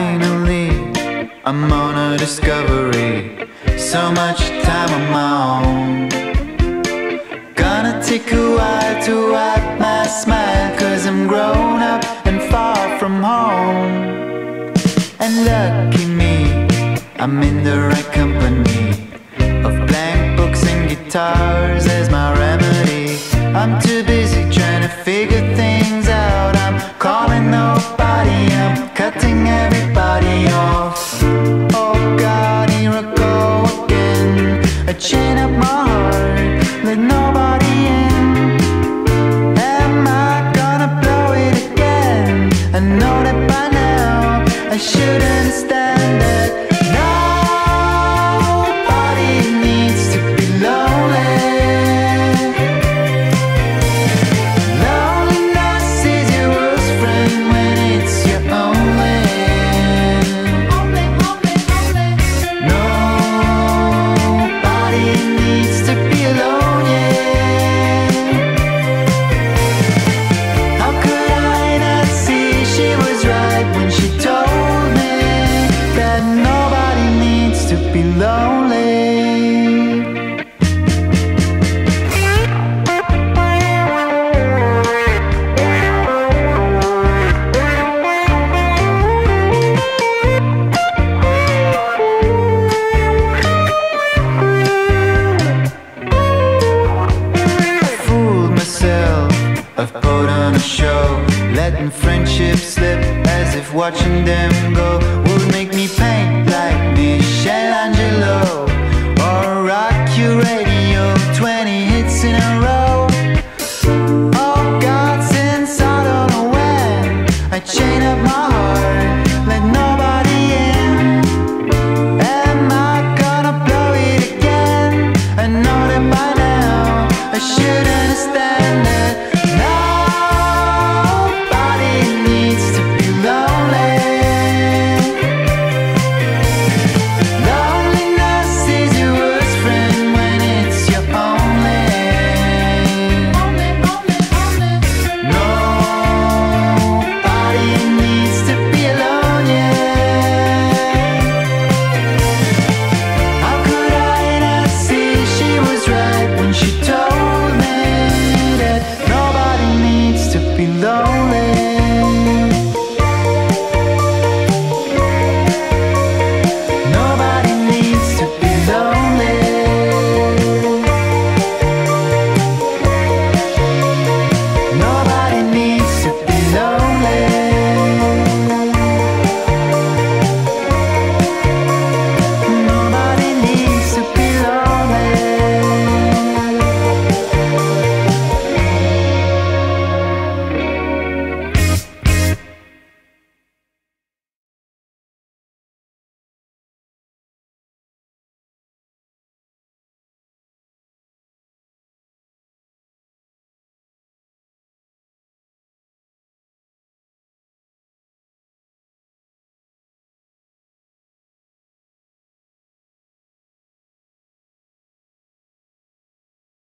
finally, I'm on a discovery. So much time on my own. Gonna take a while to wipe my smile, 'cause I'm grown up and far from home. And lucky me, I'm in the right company of blank books and guitars as my remedy. I'm too busy trying to figure things out. I'm calling nobody, I'm cutting everybody off. Oh God, here I go again. I chain up my heart, let nobody in. Am I gonna blow it again? I know that by now I should understand that nobody needs to be lonely. Loneliness is your worst friend when it's your only. Nobody needs to be alone, yeah. How could I not see she was right when she told me that nobody needs to be lonely? Fooled myself, I've put on a show, letting friendships slip as if watching them go.